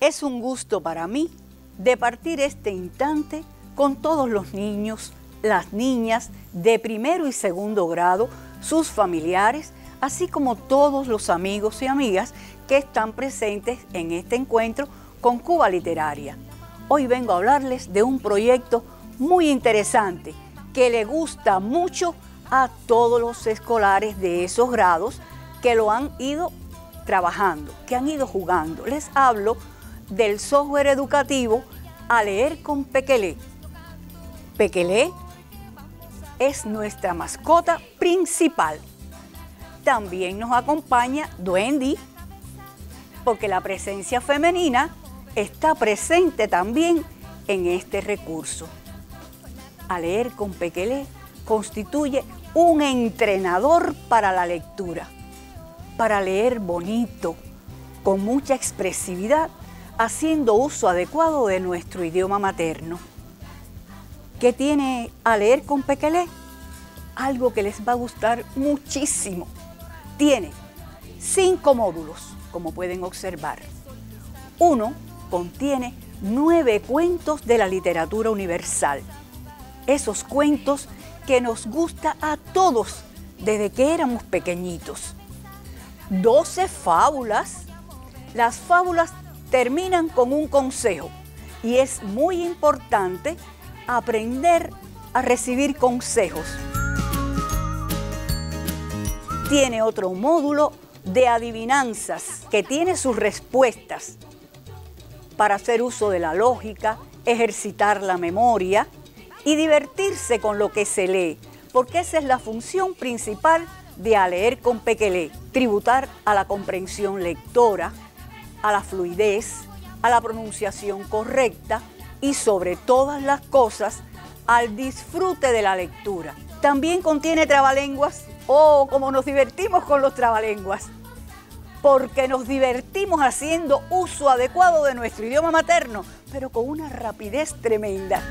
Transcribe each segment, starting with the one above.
Es un gusto para mí de partir este instante con todos los niños, las niñas de primero y segundo grado, sus familiares, así como todos los amigos y amigas que están presentes en este encuentro con Cuba Literaria. Hoy vengo a hablarles de un proyecto muy interesante que le gusta mucho a todos los escolares de esos grados que lo han ido trabajando, que han ido jugando. Les hablo del software educativo A Leer con Pekelé. Pekelé es nuestra mascota principal. También nos acompaña Duendy, porque la presencia femenina está presente también en este recurso. A Leer con Pekelé constituye un entrenador para la lectura, para leer bonito, con mucha expresividad, haciendo uso adecuado de nuestro idioma materno. ¿Qué tiene A Leer con Pekelé? Algo que les va a gustar muchísimo. Tiene 5 módulos, como pueden observar. Uno contiene 9 cuentos de la literatura universal. Esos cuentos que nos gusta a todos desde que éramos pequeñitos. 12 fábulas. Las fábulas terminan con un consejo y es muy importante aprender a recibir consejos. Tiene otro módulo de adivinanzas que tiene sus respuestas para hacer uso de la lógica, ejercitar la memoria y divertirse con lo que se lee, porque esa es la función principal de A Leer con Pekelé: tributar a la comprensión lectora, a la fluidez, a la pronunciación correcta y sobre todas las cosas al disfrute de la lectura. También contiene trabalenguas. Oh, cómo nos divertimos con los trabalenguas, porque nos divertimos haciendo uso adecuado de nuestro idioma materno, pero con una rapidez tremenda.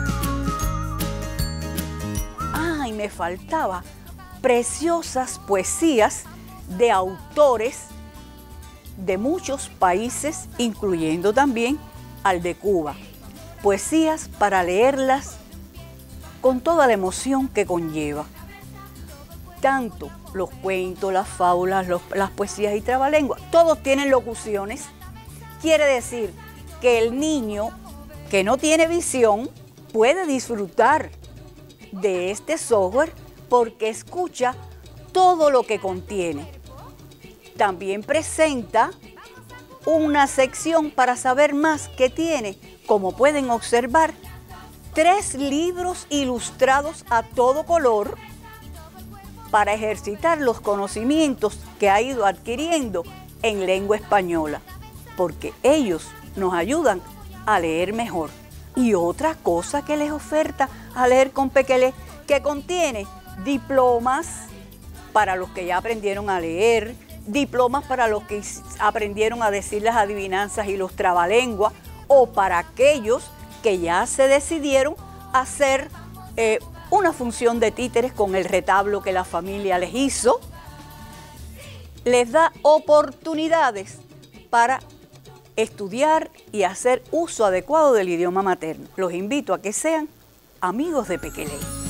Y me faltaba preciosas poesías de autores de muchos países, incluyendo también al de Cuba. Poesías para leerlas con toda la emoción que conlleva. Tanto los cuentos, las fábulas, las poesías y trabalenguas, todos tienen locuciones. Quiere decir que el niño que no tiene visión puede disfrutar de este software porque escucha todo lo que contiene. También presenta una sección para saber más que tiene, como pueden observar, 3 libros ilustrados a todo color para ejercitar los conocimientos que ha ido adquiriendo en lengua española, porque ellos nos ayudan a leer mejor. Y otra cosa que les oferta A Leer con Pekelé, que contiene diplomas para los que ya aprendieron a leer, diplomas para los que aprendieron a decir las adivinanzas y los trabalenguas, o para aquellos que ya se decidieron a hacer una función de títeres con el retablo que la familia les hizo. Les da oportunidades para estudiar y hacer uso adecuado del idioma materno. Los invito a que sean amigos de Pekelé.